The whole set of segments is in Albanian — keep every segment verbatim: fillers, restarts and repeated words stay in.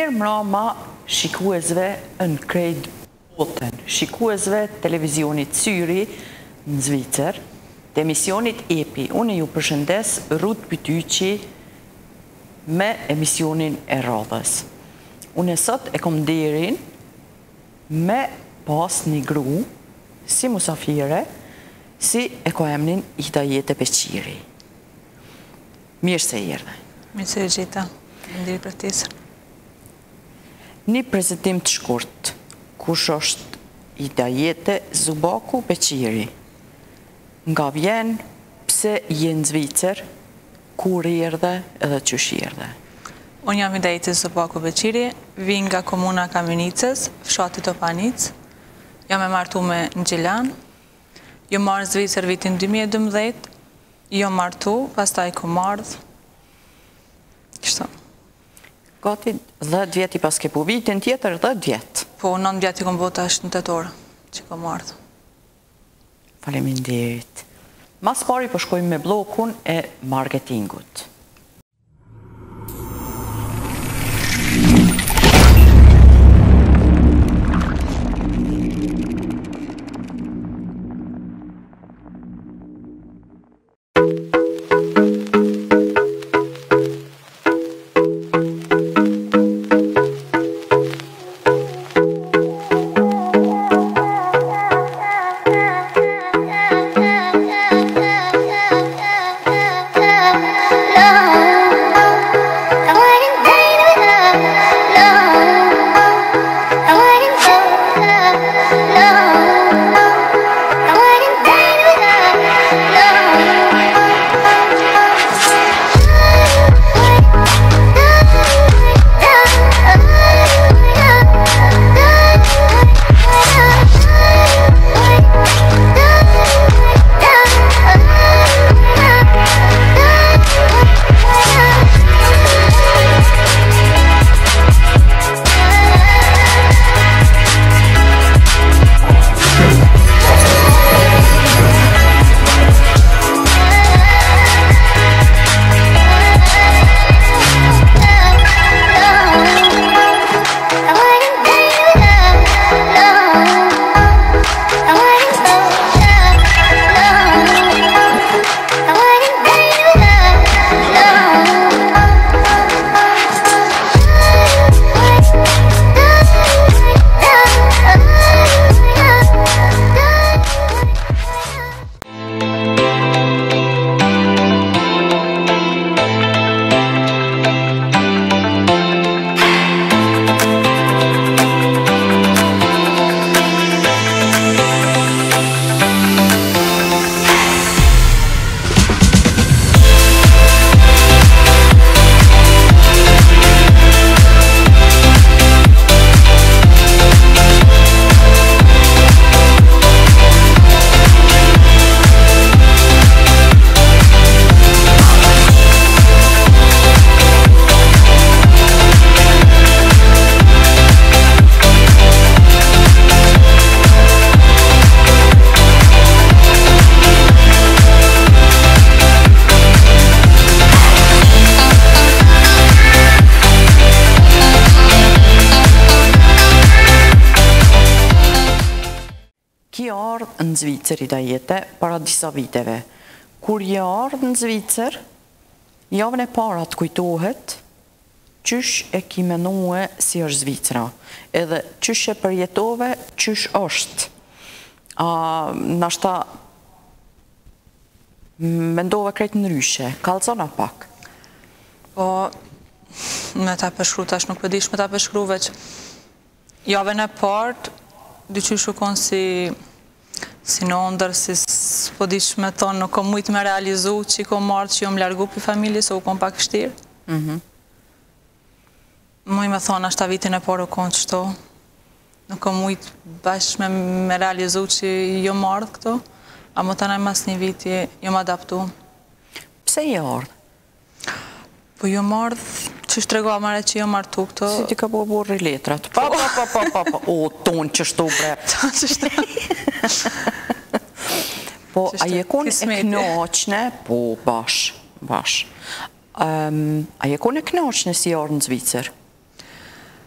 mirë mrama shikuesve në krejt botën, shikuesve televizionit Syri në Zvicër, të emisionit Epi. Unë ju përshëndes Ruth Pytyqi me emisionin e radhës. Unë e sot e kom derin me pas një gru, si musafire, si e ko emnin Hidajete Beqiri. Mirë se jerdhe. Mirë se gjitha, ndiri për tisër. Një prezentim të shkurt, kush është Hidajete Zubaku Beqiri? Nga vjen, pse jenë Zvicër, kur jerdhe edhe qysh jerdhe? Unë jam Hidajete Zubaku Beqiri, vi nga komuna Kamenicës, fshati Topanic, jam e martu me në Gjilan, jo marrë Zvicër vitin dy mijë e dymbëdhjetë, jo martu, pas ta i ko mardh. Kështu. Gati dhjetë vjeti pas ke pu vitin tjetër dhjetë vjetë. Po, nëntë vjeti kom bota është në tetorë, që ko mardh. Faleminderit. Mas pari po shkojmë me blokun e marketingut. Në Zvicër Hidajete para disa viteve. Kur je ardhë në Zvicër, javën e para të kujtohet qysh e ki menue si është Zvicra, edhe qysh e përjetove qysh është. Nashta mendove krejt në ryshe, kalzona pak. Po, me ta përshkru tash nuk përdish me ta përshkru veç javën e partë, dy qysh u konë si si në ndër, si s'po dish me thonë, nuk kom mujtë me realizu që i kom marrë që jo më largu për familje, se u kom pak shtirë. Muj me thonë, ashta vitin e por u konë qëto, nuk kom mujtë bashkë me realizu që jo marrë këto, a më të nëjë mas një viti, jo më adaptu. Pse i ardhë? Po jo marrë, që shtrego amare që jo martu këto. Si ti ka po borri letrat. Pa, pa, pa, pa, pa, pa, o, tonë që shtu bre. Tonë që shtu. Po, a je kun e knoqne, po, bash, bash. A je kun e knoqne si orë në Zvicër?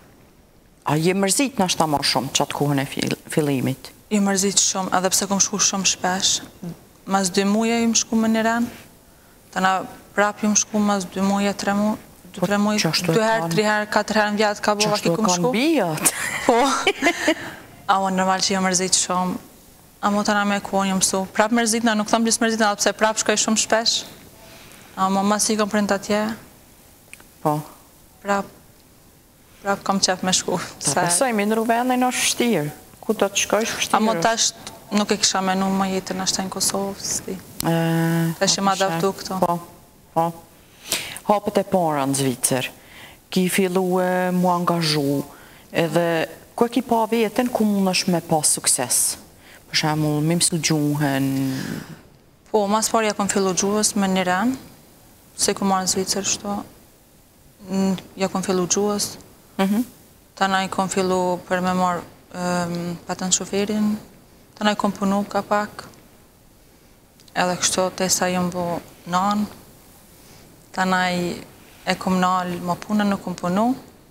A je mërzit në ashta ma shumë që atë kohën e fillimit? Je mërzit shumë, edhe pse kom shku shumë shpesh. Mas dy muja ju më shku me një ren, të na prap ju më shku mas dy muja, tre muja, dy muja, dy herë, tri herë, katër herë në vjatë ka bova ki ku më shku. Qashtu e kanë bijat? Po, amo normal që je mërzit shumë, amo të na me kohën ju mësu. Prap mërzit na, nuk thëmë gjithë mërzit na, pse prap shkoj shumë shpesh. Amo mas i kom print atje. Po. Prap, prap kam qef me shku. Ta besoj, mi nërru vendin është shtirë. Ku do të shkojsh shtirë? Amo tash nuk e kisha menu më jetën ashtë në Kosovë, s'ti. Tash e ma daftu këto. Po, po. Hapët e para në Zvicër, ki fillu e mu angazhu, edhe ku e ki pa vetën, ku mund është me pa sukses? Për shemull, me mësu gjuhën? Po, mas parja kom fillu gjuhës me një ren, se ku marë në Zvicër shto, ja kom fillu gjuhës, ta na i kom fillu për me marë patën shoferin, ta na i kom punu ka pak, edhe kështu të sa jëm bo nanë, ta na i e kom nalë më punën nuk kom punu,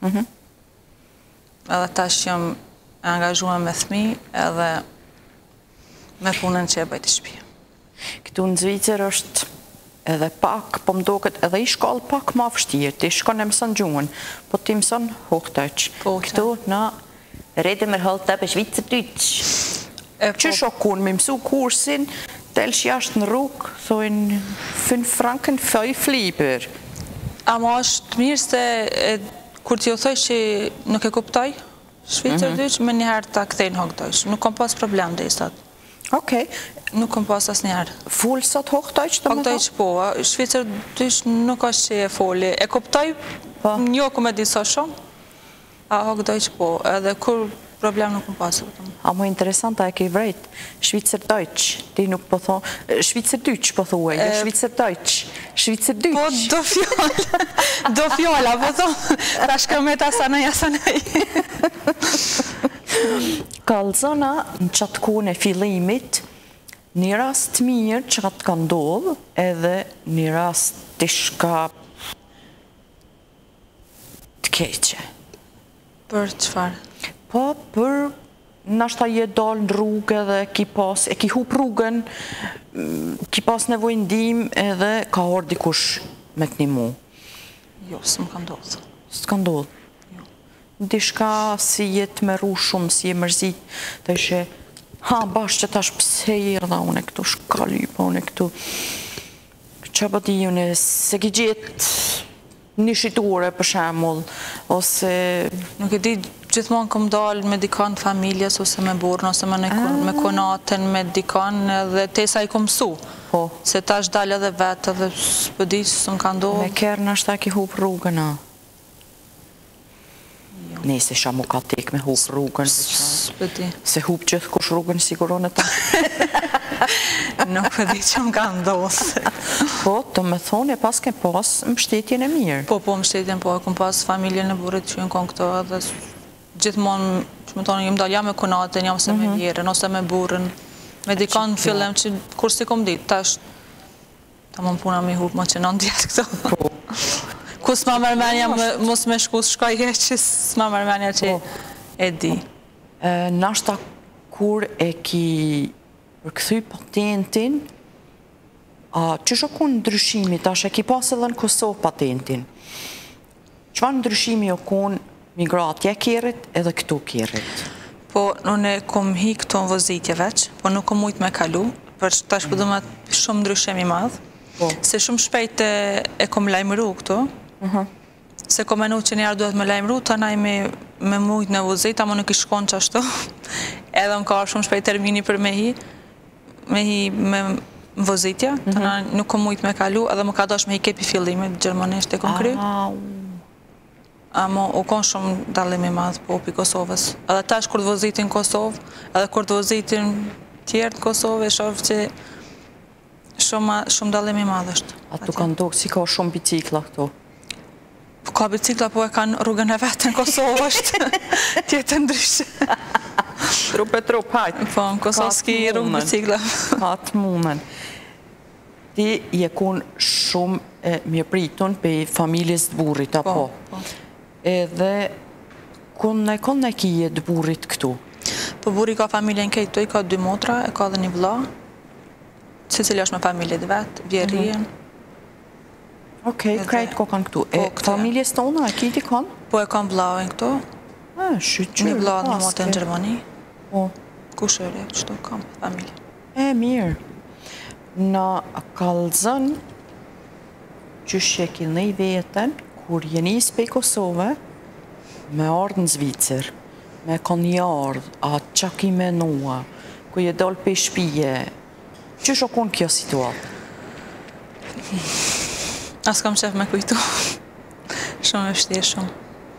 edhe tash jëm e angazhuar me thmi edhe me punën që e bëjt i shpi. Këtu në Zvicër është edhe pak, po më do këtë edhe i shkallë pak ma vështirë, ti shkon e mësën gjuhën, po ti mësën Hochdeutsch. Këtu në redi me rëllë të për Schweizerdeutsch. Që shokun me mësu kursin, telsh jashtë në rrugë, thojnë fünf franken, fünf lieber. Amo është mirë se kur ti o thoj që nuk e kuptoj, Schweizerdeutsch, me njëherë ta këthejnë Hochdeutsch. Nuk kom pas problem dhe i sot. Okej. Nuk kom pas as njerë. Full sot Hochdeutsch të më të? Hochdeutsch po, Schweizerdeutsch nuk është që e foli. E kuptoj, njo ku me disa shumë, a Hochdeutsch po, edhe kur problem nuk kom pas. A më interesanta e ke i vrejt, Schweizerdeutsch, ti nuk po thonë, Schweizerdeutsch po thue, jo Schweizerdeutsch, Schweizerdeutsch. Po, do fjolla, do fjolla, po thonë, ta shkëmet asanaj, asanaj. Kalzona në qatë kone fillimit, një rast mirë që ka të ka ndodhë, edhe një rast të shka të keqe. Për qëfar? Po, për nashta je dalë në rrugë edhe ki pas, e ki hup rrugën, ki pas nevoj ndim edhe ka orë dikush me të një mu. Jo, së më ka ndodhë. Së ka ndodhë? Dishka si jetë me ru shumë, si je mërzit, të ishe, ha, bashkë që tash pëse jërë dha une këtu, shka lypa une këtu, që pa di une, se ki gjithë një shqitore për shemull, ose... Nuk e di, gjithmonë këm dalë me dikan familjes, ose me burën, ose me konatën, me dikan, dhe tesa i këm su. Se tash dalë edhe vetë, edhe së pëdi që së më ka ndohë. Me kërë në ashta ki hup rrugën, a? Nese sha mu ka tek me hup rrugën, se hup gjithë kush rrugën siguron e ta. Nuk pëdi që më ka ndosë. Po, të me thonë e pas ke pas mështetjen e mirë. Po, po, mështetjen po, e kom pas familjen e burit që në konë këto, edhe gjithmonë, që më tonë, jëmë dalë jam me konatën, jam se me vjerën, ose me burën, me dikanë fillem që kur si kom ditë, tash, ta më më puna me hup më që në ndjetë këto. Po. Ku s'ma mërmenja, mos me shku s'shkaj e që s'ma mërmenja që e di. Nashta kur e ki përkëthy patentin, që shokun ndryshimi, tash e ki pas edhe në Kosovë patentin, qëfar ndryshimi o kun migratje kjerit edhe këtu kjerit? Po, unë e kom hi këto në vozitje veç, po nuk kom mujt me kalu, për tash përdu me shumë ndryshimi madhë, se shumë shpejt e kom lajmëru këto, se kom menu që njerë duhet me lajmëru, ta naj me mujt në vozit, ama nuk i shkon që ashtu, edhe më ka shumë shpejt termini për me hi, me hi me vozitja, ta naj nuk kom mujt me kalu, edhe më ka dosh me hi kepi fillimit, gjermanisht e kom kry, ama u kon shumë dalimi madhë po për Kosovës, edhe tash kur të vozitin Kosovë, edhe kur të vozitin tjerë të Kosovë, e shofë që shumë dalimi madhë është. A tu kanë dokë si ka shumë bicikla këto? Ka bicikla, po e kanë rrugën e vetë në Kosovë është, tjetë ndryshë. Trup e trup, hajtë. Po, në Kosovë s'ki rrugë bicikla. Hatë mumen. Ti je kun shumë mirëpritun për familjes të burit, apo? Po, po. Edhe Konë e konë e kije dë burit këtu? Po buri ka familjen këtë të i ka dy motra, e ka dhe një vlla, që cilë është me familjet vetë, bjerrien. Okej, krejt ko kanë këtu. E familjes tonë, e kiti kanë? Po e kanë vllain këtu. A, shqyqyrë, një vlla një motë në Gjermani. Po. Kushëre, qëto kam familje. E, mirë. Në kalëzën, qështë e kilë i vetën, kur jeni s'pej Kosove, me ardhë në Zvicër, me kanë jardhë, a qa ki menua, ku je dollë pe shpije, që shokon kjo situatë? Asë kam qef me kujtu. Shumë e vështirë shumë.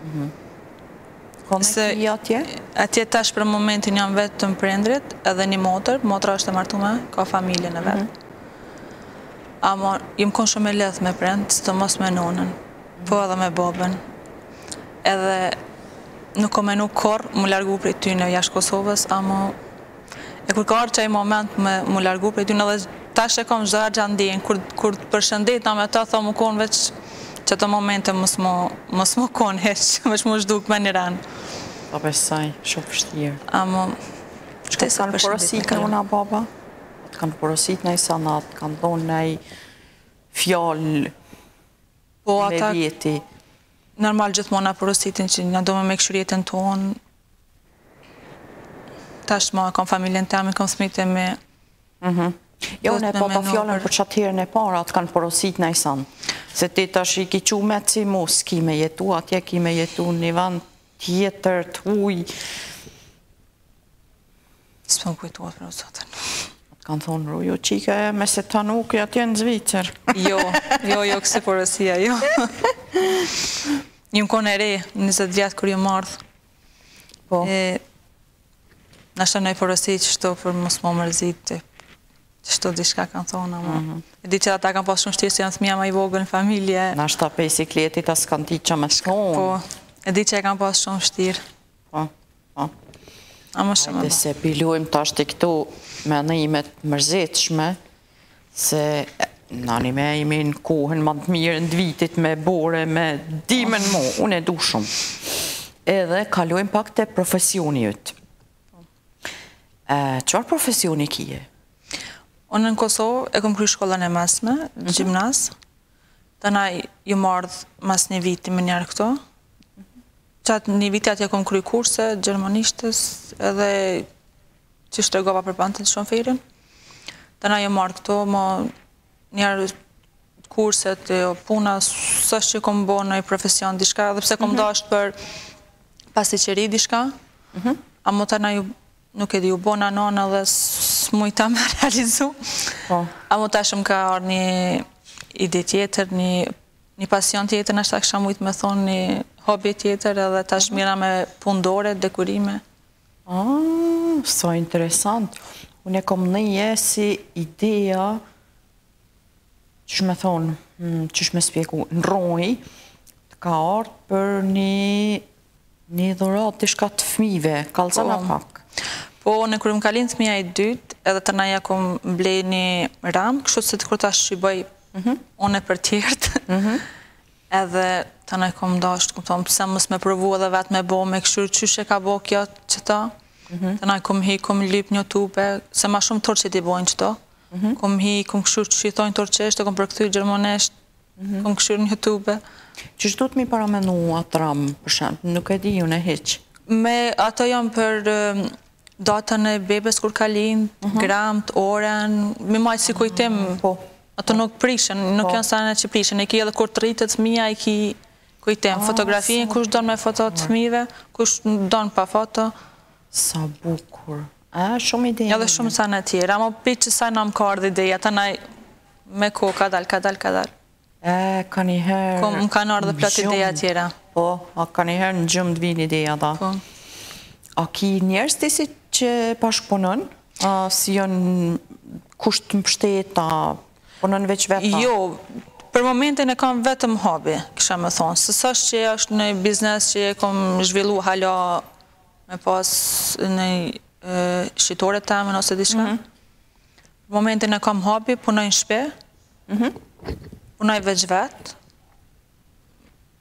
Konë e kija atje? Atje tash për momentin jam vetë të më prendrit, edhe një motër, motra është e martume, ka familjen e vetë. Amo, jem konë shumë e ledhë me prend, së të mos me nonën, po edhe me babën. Edhe nuk o menu korë mu largu prej ty në jashtë Kosovës, amo e kur ka arë që i moment me mu largu prej ty në dhe tash e kom zharë gjandin, kur të përshëndetna me ta, tha mu konë veç që të momente mos mu konë heq, veç mu shduk me një ranë. Ta besaj, shumë pështirë. Amo, që të kanë porosit në una baba? Të kanë porosit në i sanat, kanë donë në i fjallë me vjeti? Normal gjithmona porositin që në do me me këshurjetën tonë. Tash ma kam familjen të amin, kam smite me... Jo, ne po të fjallën për qatërën e para, të kanë porosit në i sanë. Se ti tash i ki qu me si mos, ki me jetu, atje ki me jetu një vend tjetër, të uj. Së për më kujtuat për nësotën. Kanë thonë, rujo, qike me se të nuk e atje në Zvicër. Jo, jo, jo, kësi porosia, jo. Një më kone e re, njëzet vjetë kër ju mardhë. Po. Në ashtë në i porosi që shto për mos më mërzit, që shto di shka kanë thonë, ama. E di që ata kanë pas shumë shtirë se janë thmija ma i vogën në familje. Në ashtë ta pesikletit as kanë ti që me thonë. Po, e di që e kanë pas shumë shtirë. Po, po. Ama shumë. Dhe se pilujmë të ashtë i këtu me nëjimet mërzetshme, se nani me imi në kohën ma të mirë në vitit me bore, me dimen mo, unë e du shumë. Edhe kalujmë pak të profesioni jëtë. Qëfar profesioni kije? Unë në Kosovë e kom kry shkollën e mesme, gjimnas, të na ju mardhë mas një viti më njerë këto. Qatë një viti atje kom kry kurse, gjermanishtës, edhe që shtregova për pantin shumë firin. Të na ju mardhë këto, më njerë kurset, puna, sështë që kom bo në i profesion dishka, edhe pse kom dasht për pasiqeri dishka, a më të na ju nuk e di u bo në anonë edhe s'mujta me realizu. A më ta shumë ka arë një ide tjetër, një pasion tjetër, nështë ta kësha mujtë me thonë një hobi tjetër edhe ta shmira me pundore, dekurime. Ah, so interesant. Unë e kom nëje si idea, që shme thonë, që shme spjeku, në roj, ka artë për një dhurat të shka të fmive, kalzana pak. Po, në kërë më kalin të mija i dytë, edhe të naja kom blej një ramë, kështu se të kërë ta shqyboj unë e për tjertë, edhe të naja kom dashtë, kom thonë, pëse mësë me provu edhe vetë me bo, me këshurë qyshe ka bo kjo që ta, të naja kom hi, kom lyp një tube, se ma shumë tërë që ti bojnë që ta, kom hi, kom këshurë që i thojnë tërqesht, kom përkëthy gjermonesht, kom këshurë një tube. Që shtu të mi paramenu atë ramë, për shemë, nuk e di ju në heqë? Me ato jam për datën e bebes kur kalin, gramt, oren, mi majtë si kujtim, ato nuk prishen, nuk janë sanë që prishen, e ki edhe kur të rritët mija, e ki kujtim, fotografien, kush donë me foto të mive, kush donë pa foto. Sa bukur, a, shumë ideja. Edhe shumë sanë tjera, ama për që sajnë am ka ardhë ideja, ta naj me ko, ka dal, ka dal, ka dal. E, ka njëherë... Më kanë ardhë plot ideja tjera. Po, a ka njëherë në gjëmë të vinë ideja da. Po. A ki njerës të si që pashpunën, si janë kusht të mështet, punën veç veta? Jo, për momentin e kam vetëm hobi, kësha me thonë. Sësa është që është në biznes që e kom zhvillu hala me pas në shqitore të amen ose dishka. Për momentin e kam hobi, punoj në shpe, punoj veç vetë,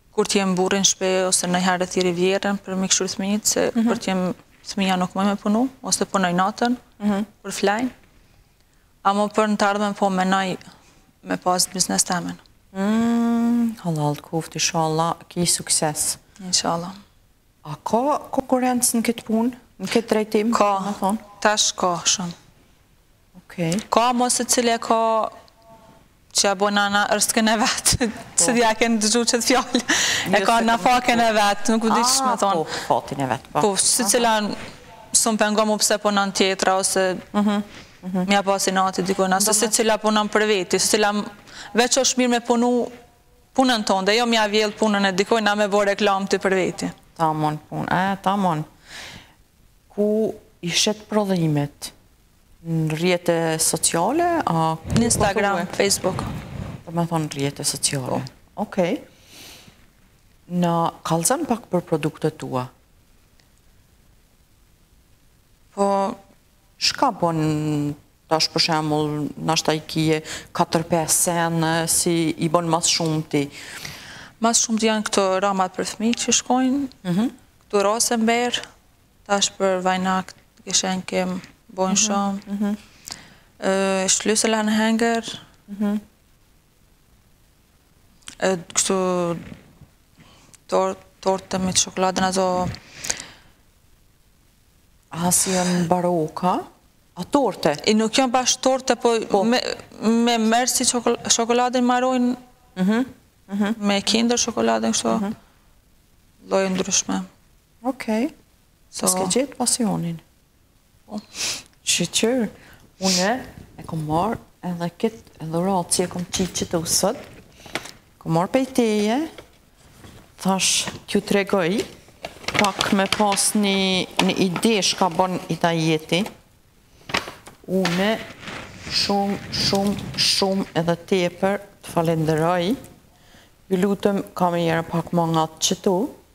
kur t'jem burin shpe, ose në herë t'i rivjerën për me këshur thmijit, se kur t'jem thmija nuk më me punu, ose punoj natën, për flajnë. Amo për në të ardhmen po menaj me pas biznes të amen. Halal të kuft, inshallah, ki sukses. Inshallah. A ka konkurencë në këtë punë, në këtë drejtim? Ka, tash ka shumë. Okej. Ka mos e cilë e ka që ja bo nana rëskën e vetë, se dhja kënë dëgju qëtë fjallë, e ka në fakën e vetë, nuk u di që me thonë. Po, fatin e vetë, po. Po, si cila sëmë pengomu pëse punan tjetra, ose mja pasi nati dikona, se si cila punan për veti, si cila veç është mirë me punu punën tonë, dhe jo mja vjellë punën e dikojna me bo reklam të për veti. Tamon punë, e, tamon. Ku ishet prodhimet? Në rrjete sociale? Në Instagram, Facebook. Për me thonë rrjete sociale. Okej. Në kalzan pak për produktet tua? Po... Shka bon, tash për shemull, nashta i kije katër pesë senë, si i bon mas shumë ti? Mas shumë të janë këto ramat për fëmi që shkojnë, këto rase mberë, tash për vajnak të këshen kem bojnë shumë, shlysela në henger, kështu torte me të shokoladën ato... A si janë baroka? A torte? I nuk janë bash torte, po me mërë si shokoladën marojnë, me kinder shokoladën kështu, lojë ndryshme. Okej, s'ke gjithë pasionin. Shqyqyr, une e kom marrë edhe këtë edhe ratë që e kom qitë që të usët, kom marrë pejteje, thash kjo të regoj, pak me pas një ide shka bon i ta jeti, une shumë, shumë, shumë edhe tepër të falenderoj, ju lutëm ka me jere pak ma nga të qëtu,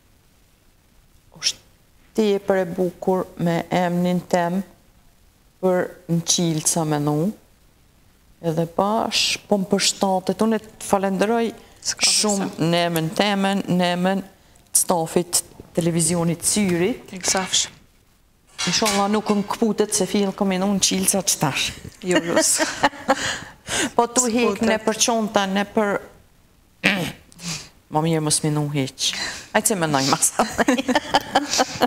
është tepër e bukur me emnin tem, për në qilë sa me nu, edhe bash, po më përshtatet, unë të falenderoj shumë në emën temen, në emën të stafit televizionit Syrit. Eksafsh. Inshallah nuk më këputet se filë kom e nu në qilë sa që tash. Jo, rusë. Po tu hek në për qonta, në për... Ma mirë mos me nu heq. Ajtë se me nëjë masaj.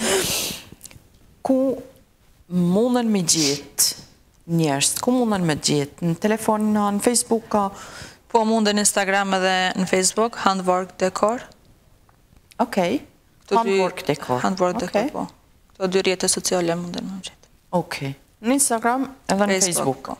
Ku mundën me gjithë njerës, ku mundën me gjithë? Në telefon, në Facebook ka? Po mundën në Instagram edhe në Facebook, Handwork Decor. Okej, Handwork Decor. Handwork Decor, po. Këto dy rrjete sociale mundën me gjithë. Okej, në Instagram edhe në Facebook.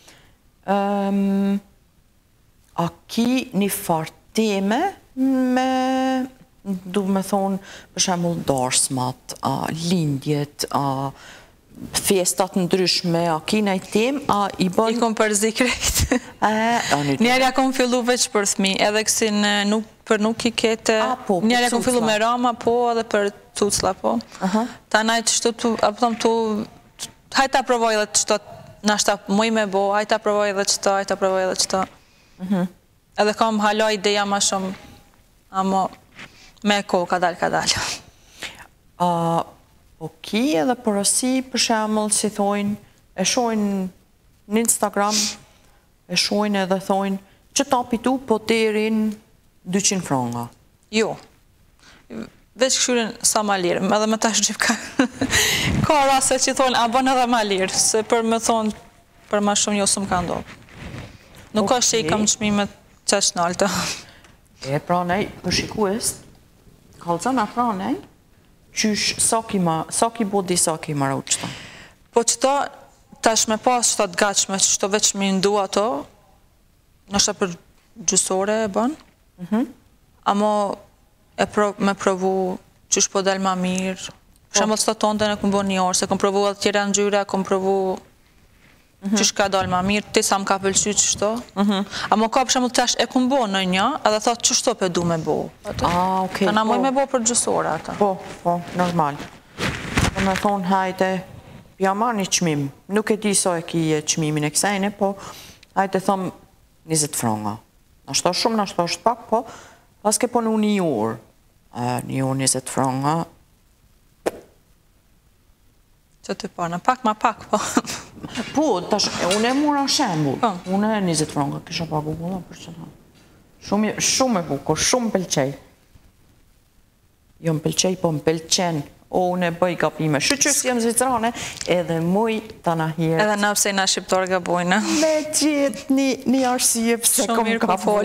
A ki një farë teme me, du me thonë, për shemull darsmat, lindjet, festat ndryshme, a kina i tem, a i bën... I kom përzi krejt. Njerë ja kom fillu veç për thmi, edhe kësi për nuk i kete... Njerë ja kom fillu me rama, po, edhe për cucla, po. Ta najtë qëto tu, apëtom tu... Hajta provoj dhe qëto, nashta muj me bo, hajta provoj dhe qëto, hajta provoj dhe qëto. Edhe kom halo ideja ma shumë, amo me ko, kadal, kadal. Po ki edhe përësi për shemull si thojnë, e shojnë në Instagram, e shojnë edhe thojnë, që tapi tu po terin dyqind franga. Jo, veç këshurin sa ma lirë, edhe me tash gjip ka, ka rase që thonë, a bon edhe ma lirë, se për me thonë, për ma shumë jo së më ka ndohë. Nuk është që i kam qmimet qesh në altë. E pranej, për shikues, kalzana pranej, qysh, sa ki bodi, sa ki marrë qëta? Po qëta, tash me pas qëta të gachme, që qëto veç me ndu ato, nështë për gjysore e bën, amo me provu qysh po del ma mirë, shemë të tonë dhe në këmë bo një orë, se këmë provu atë tjera në gjyra, këmë provu qysh ka dal ma mirë, ti sa më ka pëlqy qështo, amo ka për shemë të tash e këmë bo në një, edhe thot qështo pe du me bo. Ah, okej. Ana moj me bo për gjysore ata. Po, po, normal. Po me thonë, hajte, ja marrë një qmim. Nuk e di sa e ki e qmimin e kësajne, po hajte thëmë njëzet franga. Nashto shumë, nashto është pak, po Pas ke punu një orë. Një orë njëzet franga. Që të parë, në pak ma pak, po. Po, tash, unë e mura shembull. Po. Unë e njëzet franga, kisha pagu bulla për që ta. Shumë, shumë e bukur, shumë pëlqej. Jo më pëlqej, po më pëlqen. O, unë e bëj gabime. Shqyqës jem zvicrane, edhe muj të na hirët. Edhe na pse na shqiptar gabojnë. Me gjithë një, një arsye pse kom mirë ka po fol.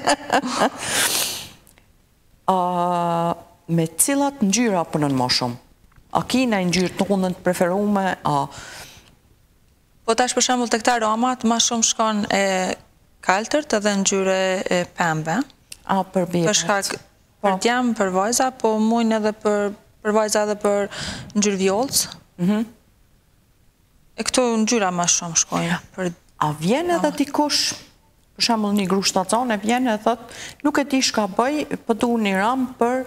uh, me cilat ngjyra punën më shumë? A kina ngjyrë tonën të preferume? A... Po tash për shembull tek këta romat më shumë shkon e kaltërt edhe ngjyrë e pembe. A për bebet? Për shkak për djem, për vajza, po mujnë edhe për për vajza edhe për ngjyrë vjollc. Mhm. E këto ngjyra më shumë shkojnë për. A vjen edhe dikush, për shembull një gru shtatzone vjen e thot, nuk e di çka bëj, po du një ram për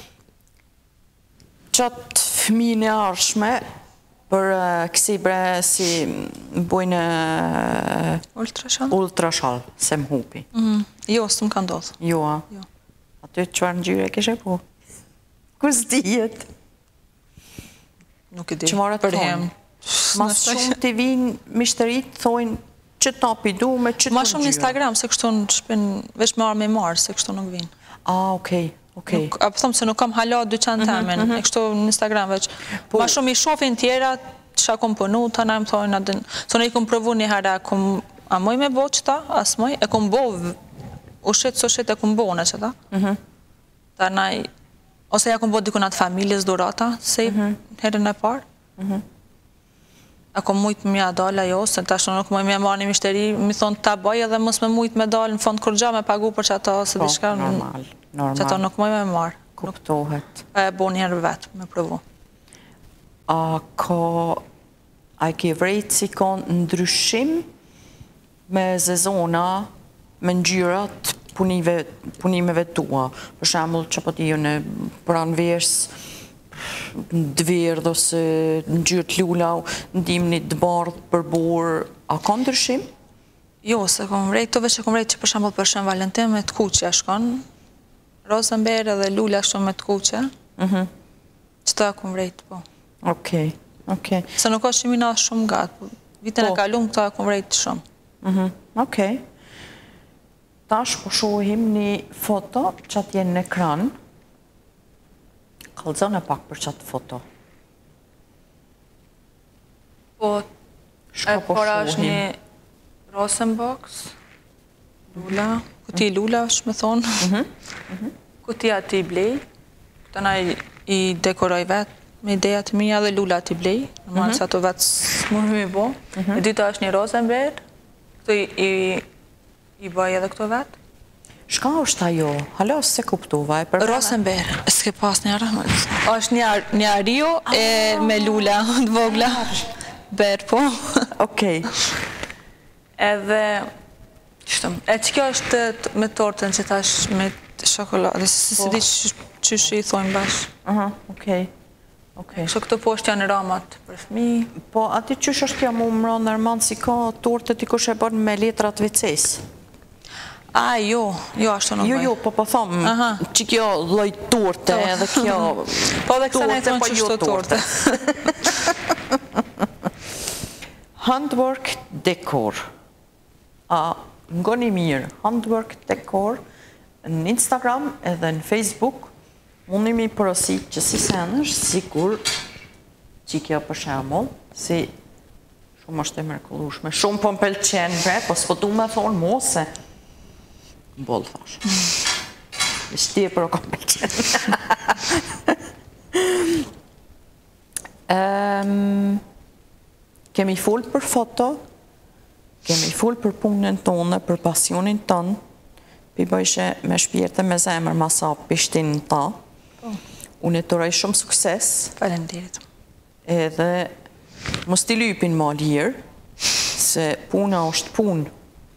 qatë fëmijën e arshme, për kësi bre si bojnë Ultrashall? ultrashall, se më hupi. Jo, së më ka ndodhë. Jo, a? Jo. Aty qëfar ngjyre kishe po? Kus dijet? Nuk e di. Që marët për thonë? hem. Mas shumë të vinë mishterit, thojnë që tapi du me që të Ma shumë në Instagram, se kështu në shpin, veç me arë me marë, se kështu nuk vinë. Ah, okej, okej. A po thëmë se nuk kam hala dyqan temen, e kështu në Instagram veç. Ma shumë i shofin tjera, që a kom punu, të na më thojnë, adin. So në i kom provu një herë, a moj me bo qëta, as moj, e kom bo, u shetë, so shetë e kom bo në qëta. Ta naj, ose ja kom bo dikun atë familjes durata, se i herën e parë. A kom mujtë me mja dalë ajo, se tash nuk moj me marë një mishteri, mi thonë ta bëj edhe mos me mujtë me dalë në fond kërgja me pagu për që ato, se di shka, normal, normal. që ato nuk moj me marë. Kuptohet. E bo njerë vetë, me provu. A ka, a i ke vrejtë si ka ndryshim me zezona, me ngjyrat punive, punimeve tua? Për shembull, që po t'ju në pranverës, dverdh ose ngjyrë të lula, ndimni të bardhë për borë, a ka ndryshim? Jo, se kom vrejtë, tove që kom vrejtë që për shembull për Shën Valentin me të kuqe shkon, rosenberg edhe lula ashtu me të kuqe, që ta kom vrejtë, po. Okej, okej. Se nuk është shimina shumë gatë, vitën e kalum këta kom vrejtë shumë. Okej. Tash po shohim një foto që atje në ekran. Kallëzon e pak për qatë foto. Po, Shka e po para është shohim? një Rosenbox, lula, kuti lula është me thonë, kuti ati blej, këta na i dekoroj vetë, me ideja të mija dhe lula ati blej, në marë se ato vetë së mund mi bo. E dyta është një Rosenberg, këto i bëj edhe këto vetë. Shka është ajo? Halo, se kuptuva e për Rosenberg, s'ke pas një arë. është një ario me lula të vogla. Berë, po. Okej. Edhe, e që kjo është me tortën që tash me shokoladë, se si di që shi i thojnë bashkë. Aha, okej. Okej. Që këto poshtë janë ramat për fëmi. Po, ati qysh është kjo mu më rënë nërmanë si ka tortë të kush e bërë me letrat vices? A, jo, jo, ashtu nuk bëj. Jo, jo, po po thomë, që kjo lloj torte edhe kjo... Po dhe kësa ne e thonë që shto torte. Handwork Decor. A, ngoni mirë, Handwork Decor në Instagram edhe në Facebook, mundi mi porosit që si senësh, sikur që kjo për shembull, si shumë është e mrekullueshme, shumë po më pëlqen, bre, po s'po du me thonë mose. Bolë, thash. Ishtë tje për o kom pëlqen. Kemi full për foto, kemi full për punën tonë, për pasionin tonë, pi bëjshë me shpirtë me zemër masa pishtin në ta. Unë e të raj shumë sukses. Faleminderit. Edhe mos t'i lypin ma lirë, se puna është punë.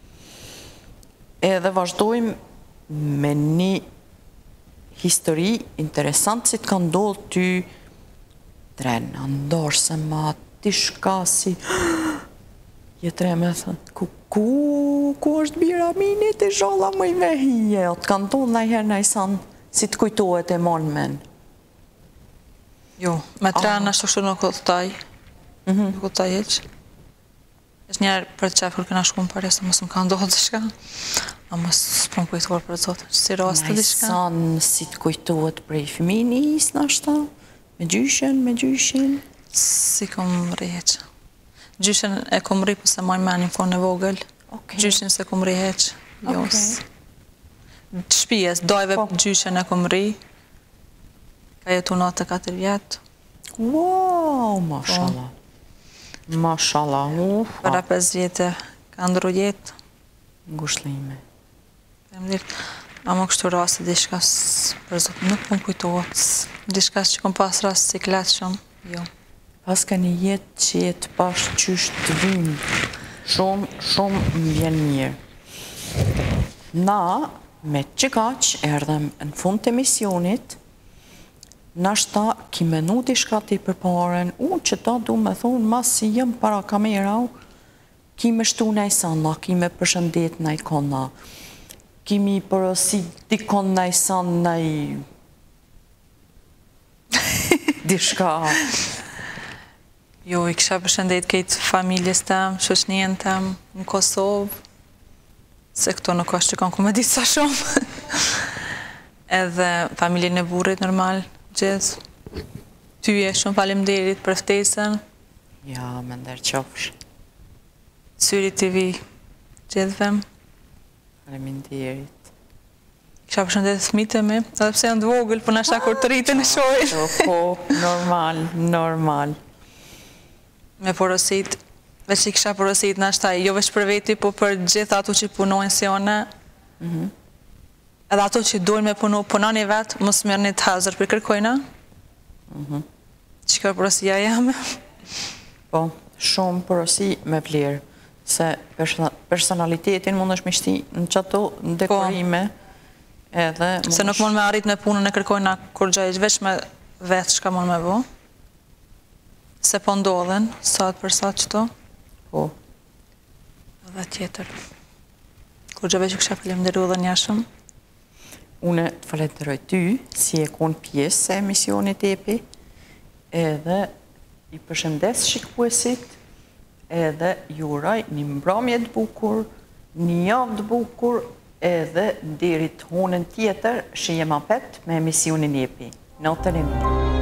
Edhe vazhdojmë me një histori interesant si të ka ndodhë ty trenë, ndorë se ma ti shka si Jetre me thënë, ku, ku, ku është bira minit e zhalla më i vehije? Të kanë tonë najherë në isan, si të kujtohet e monë men. Jo, me trenë është kështu nuk të taj. Nuk të taj heq. është njerë për të qefë kërë këna shku më pare, se mësë më ka ndohë të shka. A mësë s'pëm kujtuar për të zotë, që si rast të dishka. Najsan si të kujtohet prej fëmini isë në ashta? Me gjyshen, me gjyshin? Si kom rriheq. Gjyshen e kom rri, pëse maj menin kone vogël. Gjyshin se kom rriheq. Jos. Shpijes, dojve gjyshen e kom rri. Ka jetu natë të katër vjetë. Wow, mashallah. Mashallah, ufa. Para pesë vjetë ka ndru jetë. Ngushlime. A më kështu rasti, dishka për zotë nuk më kujtohet. Dishka që kom pas rast si kletë shumë, jo. Pas ka një jetë që jetë pas qysh të vynë. Shumë, shumë më vjen mirë. Na, me që kaq, erdhem në fund të emisionit, nashta ki menu t'i shkati për paren, unë që ta du me thonë, mas si jëm para kamerau, ki me shtu në i sana, ki me përshëndet në i kona, ki mi përësi dikon në i sana në i... dishka... Jo, i kësha përshëndet këtë familjes tem, shoqnien tem, në Kosovë, se këto nuk është që kanë ku me ditë sa shumë. Edhe familjen e burrit, normal, gjithë. Tyje shumë faleminderit për ftesën. Ja, me ndërë qofsh. Syri T V, gjithëve. Faleminderit. Kësha përshëndet fëmijët e mi, edhe pse janë të vogël, për nashta kur të rritin e shojnë. Po, normal, normal. Me porosit, veç i kësha porosit në ashtaj, jo veç për veti, po për gjithë ato që punojnë si one, edhe ato që dojnë me punu, punani vetë, mos mërë një të hazër për kërkojna, që kërë porosia jame. Po, shumë porosi me vlerë, se personalitetin mund është mishti në qato në dekorime, edhe... Se nuk mund me arrit me punën e kërkojna kur gjajq, veç me vetë shka mund me bo. Se po ndodhen, satë për satë qëto. Po. Dhe tjetër. Kur gjëve që kësha falemderu dhe njashëm. Une të falenderoj ty, si e konë pjesë e emisionit epi, edhe i përshëndes shikuesit, edhe juraj një mbrëmje të bukur, një javë të bukur, edhe deri të honën tjetër, që jem apet me emisionin epi. Natën e mirë.